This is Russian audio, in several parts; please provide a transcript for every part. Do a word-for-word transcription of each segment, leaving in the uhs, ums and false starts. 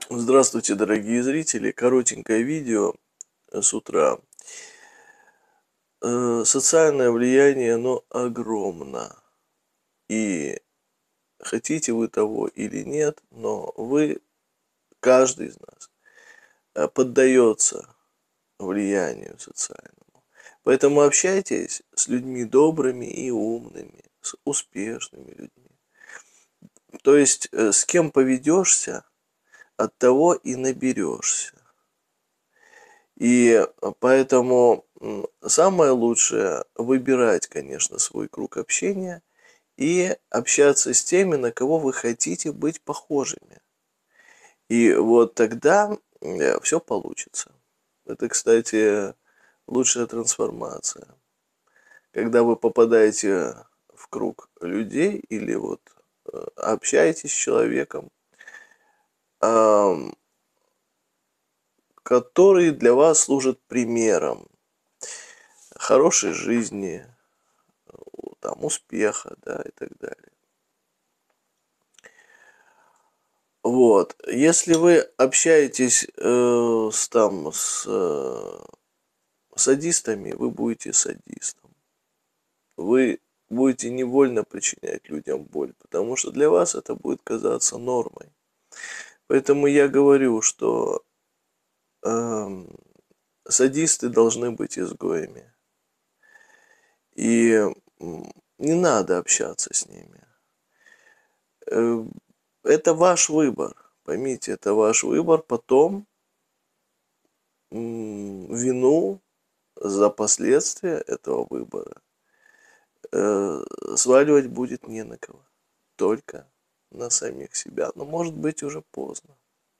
Здравствуйте, дорогие зрители! Коротенькое видео э, с утра. Э, социальное влияние, оно огромно. И хотите вы того или нет, но вы, каждый из нас, э, поддается влиянию социальному. Поэтому общайтесь с людьми добрыми и умными, с успешными людьми. То есть, э, с кем поведешься, от того и наберешься. И поэтому м, самое лучшее выбирать, конечно, свой круг общения и общаться с теми, на кого вы хотите быть похожими. И вот тогда все получится. Это, кстати, лучшая трансформация. Когда вы попадаете в круг людей или вот э, общаетесь с человеком, ам, который для вас служит примером хорошей жизни, там, успеха, да, и так далее. Вот. Если вы общаетесь э, с, там, с э, садистами, вы будете садистом. Вы будете невольно причинять людям боль, потому что для вас это будет казаться нормой. Поэтому я говорю, что э, садисты должны быть изгоями. И м, не надо общаться с ними. Э, это ваш выбор. Поймите, это ваш выбор. Потом м, вину за последствия этого выбора э, сваливать будет не на кого. Только на самих себя. Но может быть уже поздно.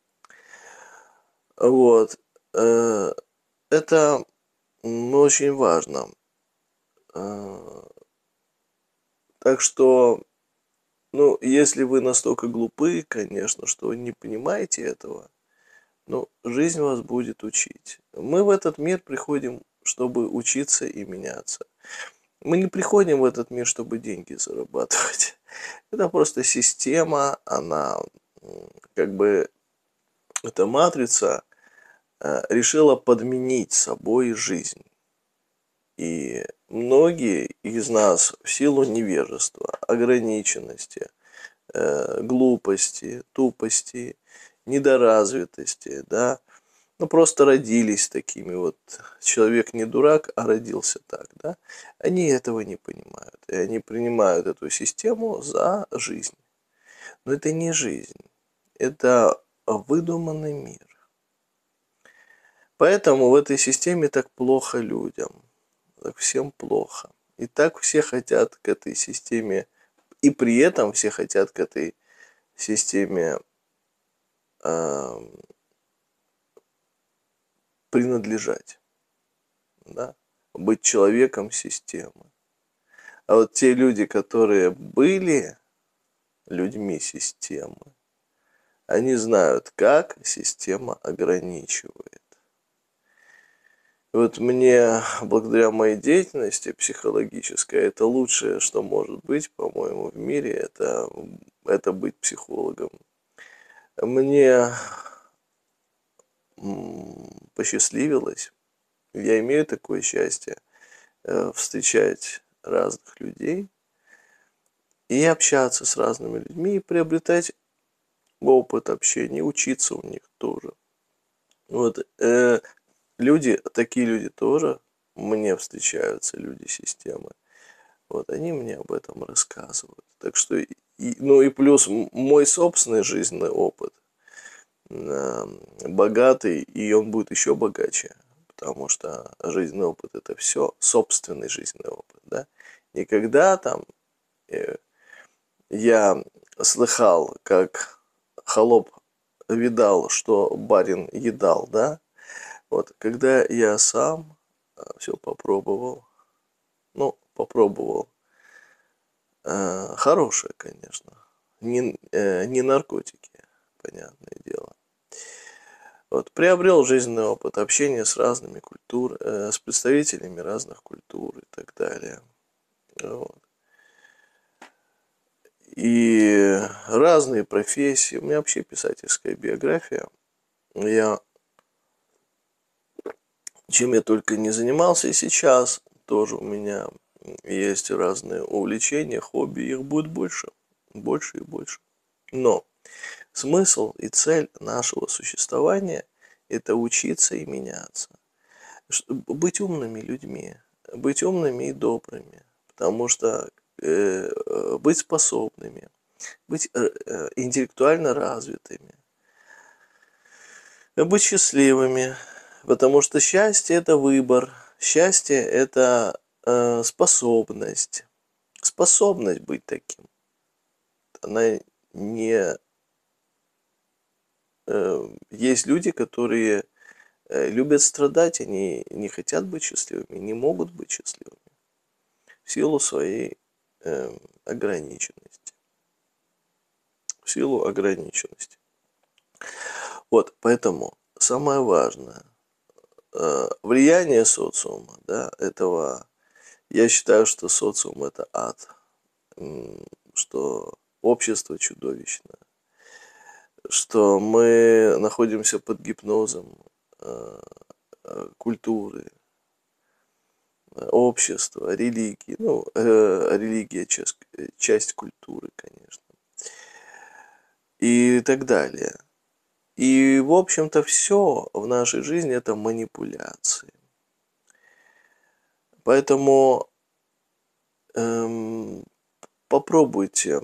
Вот. Э, это м, очень важно. Э, так что, ну, если вы настолько глупы, конечно, что не понимаете этого, ну, жизнь вас будет учить. Мы в этот мир приходим, чтобы учиться и меняться. Мы не приходим в этот мир, чтобы деньги зарабатывать. Это просто система, она м, как бы, эта матрица э, решила подменить собой жизнь. И многие из нас в силу невежества, ограниченности, э, глупости, тупости, недоразвитости, да, ну, просто родились такими вот. Человек не дурак, а родился так, да. Они этого не понимают. И они принимают эту систему за жизнь. Но это не жизнь. Это выдуманный мир. Поэтому в этой системе так плохо людям. Так всем плохо. И так все хотят к этой системе. И при этом все хотят к этой системе э, принадлежать. Да? Быть человеком системы. А вот те люди, которые были людьми системы, они знают, как система ограничивает. И вот мне, благодаря моей деятельности психологической, это лучшее, что может быть, по-моему, в мире, это, это быть психологом. Мне м, посчастливилось, я имею такое счастье, э, встречать разных людей, и общаться с разными людьми, и приобретать опыт общения, учиться у них тоже. Вот, э, люди, такие люди тоже мне встречаются, люди системы. Вот, они мне об этом рассказывают. Так что, и, ну и плюс мой собственный жизненный опыт э, богатый, и он будет еще богаче, потому что жизненный опыт – это все собственный жизненный опыт, да. Никогда там э, я слыхал, как холоп видал, что барин едал, да. Вот, когда я сам все попробовал, ну, попробовал, э, хорошее, конечно, не, э, не наркотики, понятное дело. Вот, приобрел жизненный опыт общения с разными культурами, э, с представителями разных культур и так далее. Вот. И разные профессии. У меня вообще писательская биография. Я чем я только не занимался, и сейчас тоже у меня есть разные увлечения, хобби, их будет больше, больше и больше. Но смысл и цель нашего существования – это учиться и меняться. Быть умными людьми, быть умными и добрыми, потому что э, быть способными, быть э, интеллектуально развитыми, быть счастливыми, потому что счастье – это выбор, счастье – это э, способность, способность быть таким. Она не… Э, есть люди, которые э, любят страдать, они не хотят быть счастливыми, не могут быть счастливыми в силу своей э, ограниченности. В силу ограниченности. Вот, поэтому самое важное э, влияние социума, да, этого, я считаю, что социум это ад, что общество чудовищное, что мы находимся под гипнозом э, культуры, общества, религии, ну, э, религия часть, часть культуры, конечно, и так далее. И, в общем-то, все в нашей жизни это манипуляции. Поэтому эм, попробуйте.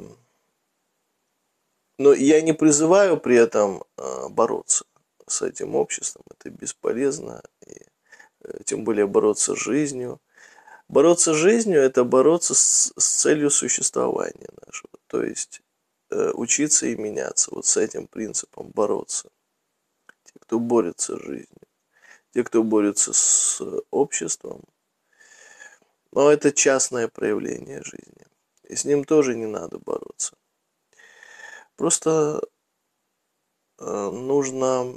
Но я не призываю при этом э, бороться с этим обществом. Это бесполезно. И, э, тем более бороться с жизнью. Бороться с жизнью – это бороться с, с целью существования нашего. То есть э, учиться и меняться. Вот с этим принципом бороться. Те, кто борется с жизнью. Те, кто борется с обществом. Но это частное проявление жизни. И с ним тоже не надо бороться. Просто э, нужно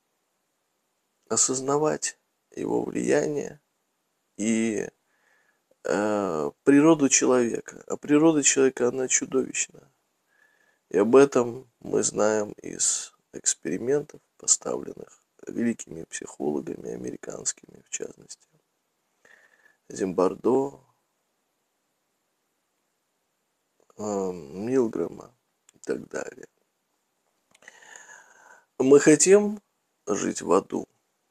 осознавать его влияние и э, природу человека. А природа человека, она чудовищна. И об этом мы знаем из экспериментов, поставленных великими психологами, американскими в частности. Зимбардо, э, Милгрэма и так далее. Мы хотим жить в аду.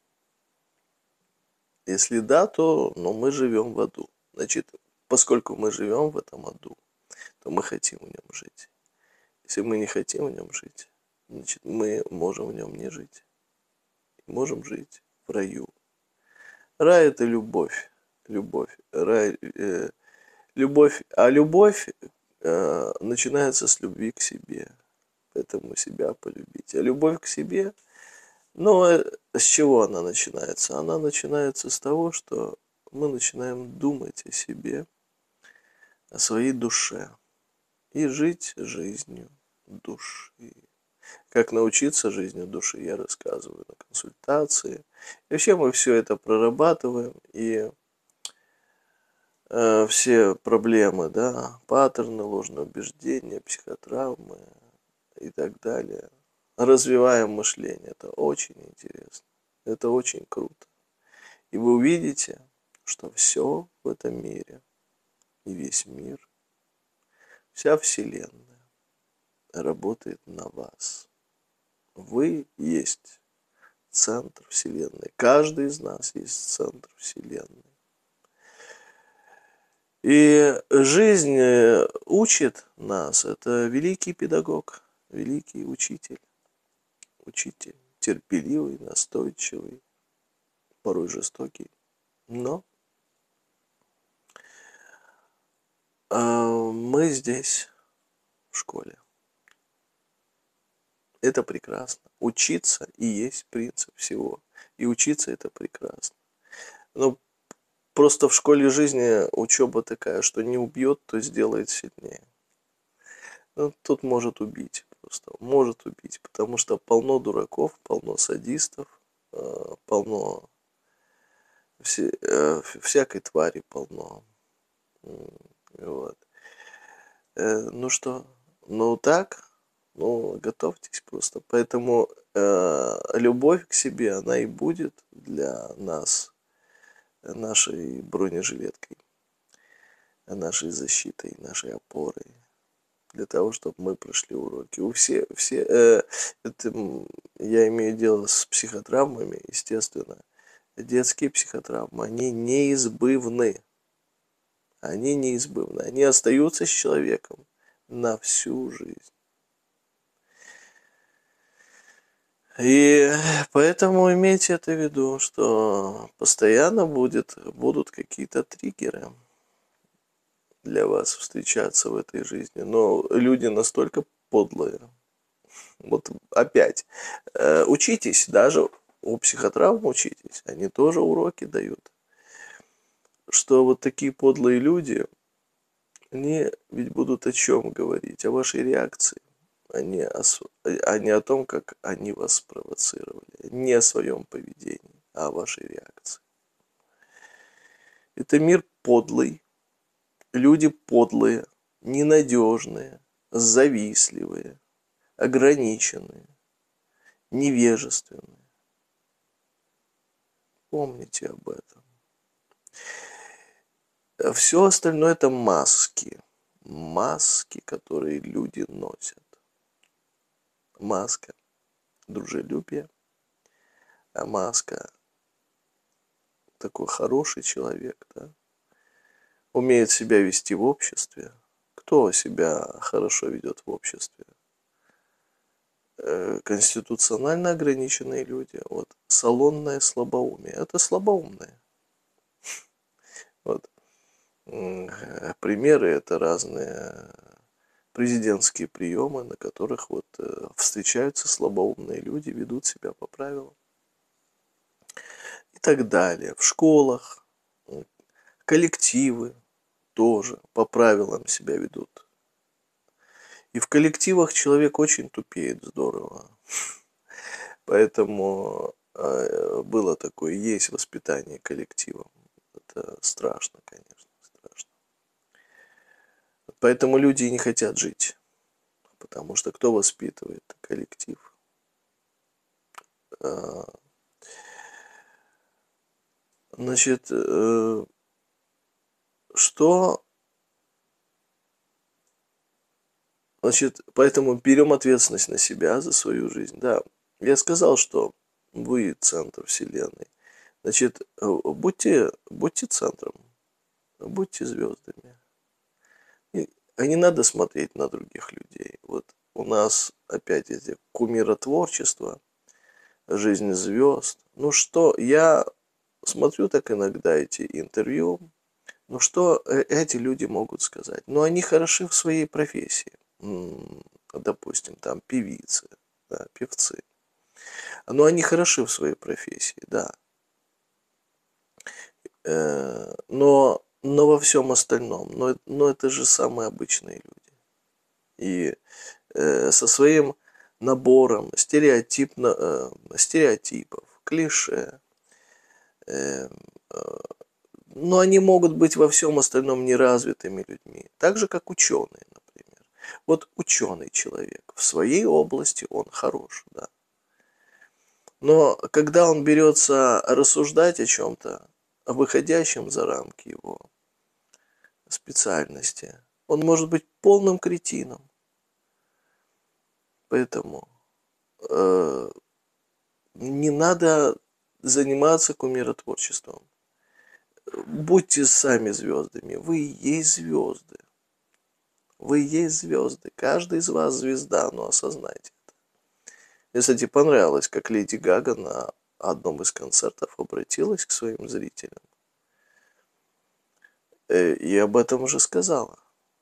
Если да, то ну, мы живем в аду. Значит, поскольку мы живем в этом аду, то мы хотим в нем жить. Если мы не хотим в нем жить, значит, мы можем в нем не жить. Можем жить в раю. Рай – это любовь. Любовь. Рай, э, любовь. А любовь э, начинается с любви к себе. Поэтому себя полюбить. А любовь к себе, ну, э, с чего она начинается? Она начинается с того, что мы начинаем думать о себе, о своей душе и жить жизнью души. Как научиться жизнью души, я рассказываю на консультации. И вообще мы все это прорабатываем, и э, все проблемы, да, паттерны, ложные убеждения, психотравмы и так далее. Развиваем мышление. Это очень интересно. Это очень круто. И вы увидите, что все в этом мире и весь мир, вся Вселенная работает на вас. Вы есть центр Вселенной. Каждый из нас есть центр Вселенной. И жизнь учит нас. Это великий педагог, великий учитель. Учитель терпеливый, настойчивый, порой жестокий. Но э, мы здесь, в школе. Это прекрасно. Учиться и есть принцип всего. И учиться это прекрасно. Но просто в школе жизни учеба такая, что не убьет, то сделает сильнее. Ну, тут может убить просто. Может убить. Потому что полно дураков, полно садистов, э, полно все, э, всякой твари полно. Вот. Э, ну что, Ну так, ну готовьтесь просто. Поэтому э, любовь к себе, она и будет для нас нашей бронежилеткой, нашей защитой, нашей опорой, для того, чтобы мы прошли уроки. У все, все э, это, м, я имею дело с психотравмами, естественно. Детские психотравмы, они неизбывны. Они неизбывны. Они остаются с человеком на всю жизнь. И поэтому имейте это в виду, что постоянно будет, будут какие-то триггеры для вас встречаться в этой жизни. Но люди настолько подлые. Вот опять, э, учитесь, даже у психотравм учитесь. Они тоже уроки дают. Что вот такие подлые люди, они ведь будут о чем говорить? О вашей реакции. А не о, св- а не о том, как они вас спровоцировали. Не о своем поведении, а о вашей реакции. Это мир подлый, люди подлые, ненадежные, завистливые, ограниченные, невежественные. Помните об этом. Все остальное это маски. Маски, которые люди носят. Маска дружелюбия, а маска такой хороший человек, да, умеет себя вести в обществе. Кто себя хорошо ведет в обществе? Э, конституционально ограниченные люди. Вот салонное слабоумие. Это слабоумные. Вот. М, э, Примеры это разные президентские приемы, на которых вот э, встречаются слабоумные люди, ведут себя по правилам и так далее. В школах м, коллективы тоже по правилам себя ведут. И в коллективах человек очень тупеет здорово. Поэтому э, было такое, есть воспитание коллективом. Это страшно, конечно, страшно. Поэтому люди и не хотят жить. Потому что кто воспитывает коллектив? А, Значит, э, что... Значит, поэтому берем ответственность на себя за свою жизнь. Да, я сказал, что вы центр вселенной. Значит, э, будьте, будьте центром, будьте звездами. И, а не надо смотреть на других людей. Вот у нас опять эти кумиротворчество, жизнь звезд. Ну что, я смотрю так иногда эти интервью. Ну что э, эти люди могут сказать? Ну они хороши в своей профессии. М, Допустим, там певицы, да, певцы. Но они хороши в своей профессии, да. Э, но, но во всем остальном, но, но это же самые обычные люди. И э, со своим набором стереотипно, э, стереотипов, клише. Э, э, но они могут быть во всем остальном неразвитыми людьми. Так же, как ученые, например. Вот ученый человек в своей области, он хорош, да. Но когда он берется рассуждать о чем-то, выходящем за рамки его специальности, он может быть полным кретином. Поэтому э, не надо заниматься кумиротворчеством. Будьте сами звездами. Вы и есть звезды. Вы и есть звезды. Каждый из вас звезда, но осознайте это. Мне, кстати, понравилось, как Леди Гага на одном из концертов обратилась к своим зрителям. Э, И об этом уже сказала.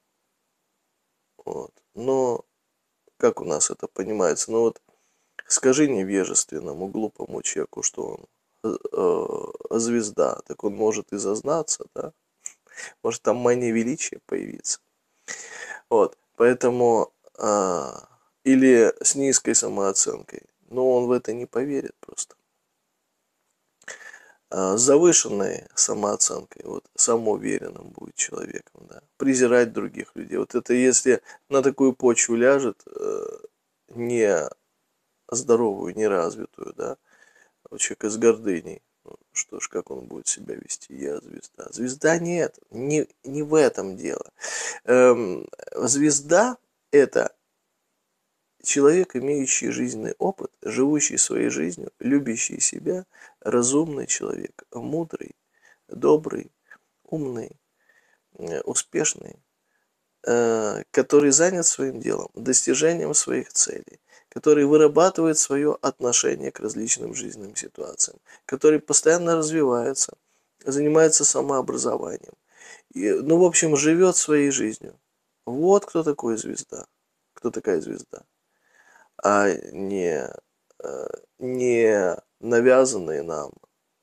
Вот. Но как у нас это понимается? Ну вот скажи невежественному, глупому человеку, что он э, э, звезда, так он может и зазнаться, да? Может там мания величия появиться. Вот. Поэтому а, или с низкой самооценкой. Но он в это не поверит просто. с завышенной самооценкой, вот, самоуверенным будет человеком, да, презирать других людей. Вот это если на такую почву ляжет, не здоровую, неразвитую, да, человек с гордыней, ну, что ж, как он будет себя вести? Я звезда. Звезда нет, не, не в этом дело. Эм, звезда – это человек, имеющий жизненный опыт, живущий своей жизнью, любящий себя, разумный человек, мудрый, добрый, умный, успешный, который занят своим делом, достижением своих целей, который вырабатывает свое отношение к различным жизненным ситуациям, который постоянно развивается, занимается самообразованием, и, ну, в общем, живет своей жизнью. Вот кто такой звезда, кто такая звезда, а не, не навязанные нам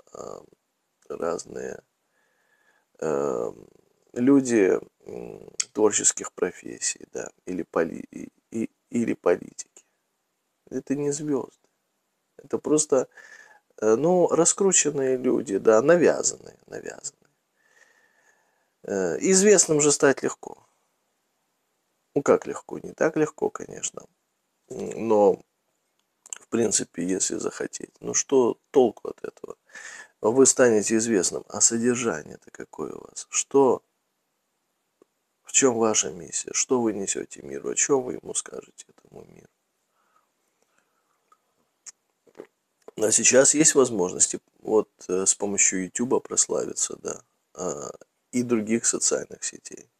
разные люди творческих профессий, да, или, поли, и, или политики. Это не звезды. Это просто, ну, раскрученные люди, да, навязанные, навязанные. Известным же стать легко. Ну, как легко? Не так легко, конечно. Но, в принципе, если захотеть. Ну, что толку от этого? Вы станете известным, а содержание-то какое у вас? Что? В чем ваша миссия? Что вы несете миру? О чем вы ему скажете, этому миру? А сейчас есть возможности вот с помощью ютуба прославиться, да, и других социальных сетей.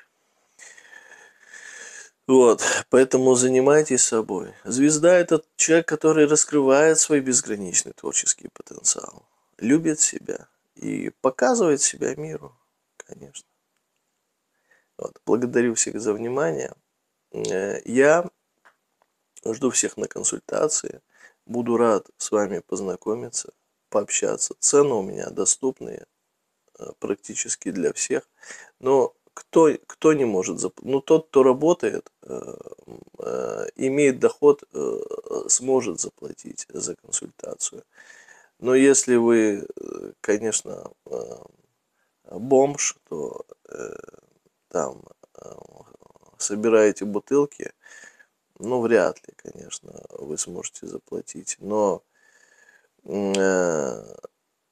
Вот, поэтому занимайтесь собой. Звезда – это человек, который раскрывает свой безграничный творческий потенциал, любит себя и показывает себя миру, конечно. Вот, благодарю всех за внимание. Я жду всех на консультации. Буду рад с вами познакомиться, пообщаться. Цены у меня доступные практически для всех. Но кто, кто не может заплатить? Ну, тот, кто работает, э, э, имеет доход, э, сможет заплатить за консультацию. Но если вы, конечно, э, бомж, то э, там э, собираете бутылки, ну, вряд ли, конечно, вы сможете заплатить. Но, э,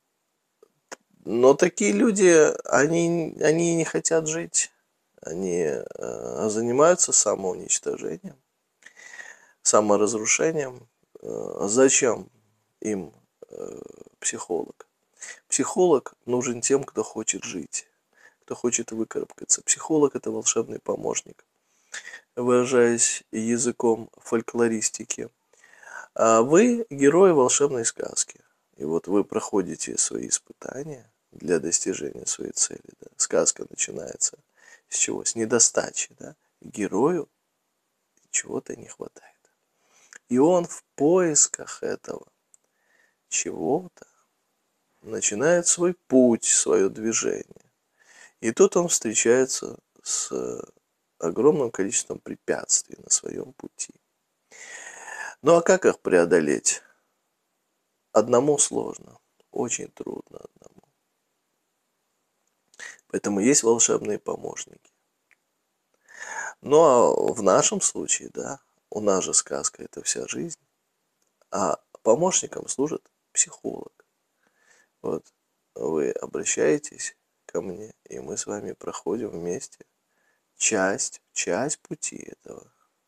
но такие люди, они, они не хотят жить. Они э, занимаются самоуничтожением, саморазрушением. Э, зачем им э, психолог? Психолог нужен тем, кто хочет жить, кто хочет выкарабкаться. Психолог – это волшебный помощник, выражаясь языком фольклористики. А вы герой волшебной сказки. И вот вы проходите свои испытания для достижения своей цели. Да. Сказка начинается с чего? С недостачи. Да. Герою чего-то не хватает. И он в поисках этого чего-то начинает свой путь, свое движение. И тут он встречается с огромным количеством препятствий на своем пути. Ну а как их преодолеть? Одному сложно, очень трудно одному. Поэтому есть волшебные помощники. Ну а в нашем случае, да, у нас же сказка – это вся жизнь, а помощником служит психолог. Вот вы обращаетесь ко мне, и мы с вами проходим вместе часть, часть пути этого.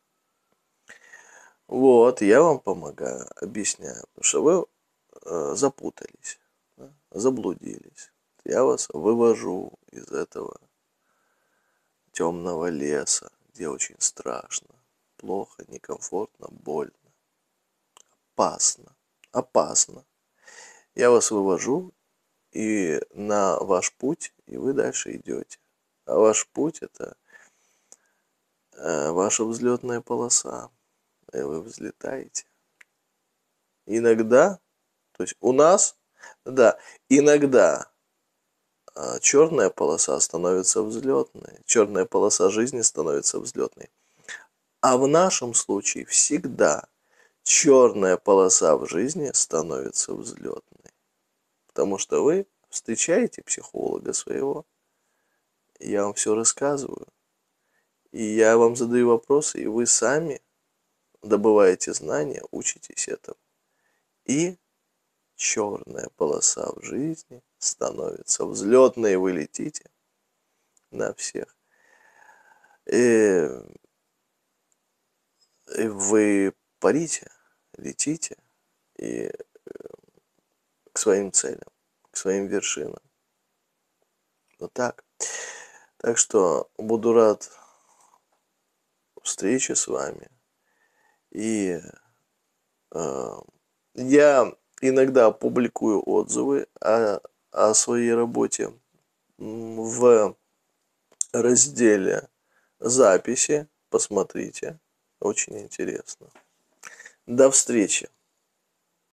Вот, я вам помогаю, объясняю, потому что вы э, запутались, да, заблудились. Я вас вывожу из этого темного леса, где очень страшно, плохо, некомфортно, больно, опасно, опасно. Я вас вывожу и на ваш путь, и вы дальше идете. А ваш путь – это э, ваша взлетная полоса, и вы взлетаете. Иногда, то есть у нас, да, иногда э, черная полоса становится взлетной, черная полоса жизни становится взлетной. А в нашем случае всегда черная полоса в жизни становится взлетной. Потому что вы встречаете психолога своего, я вам все рассказываю, и я вам задаю вопросы, и вы сами добываете знания, учитесь этому. И черная полоса в жизни становится взлетной, и вы летите на всех. И, и вы парите, летите и к своим целям, к своим вершинам. Вот так. Так что буду рад встрече с вами. И э, я иногда публикую отзывы о, о своей работе в разделе записи. Посмотрите. Очень интересно. До встречи.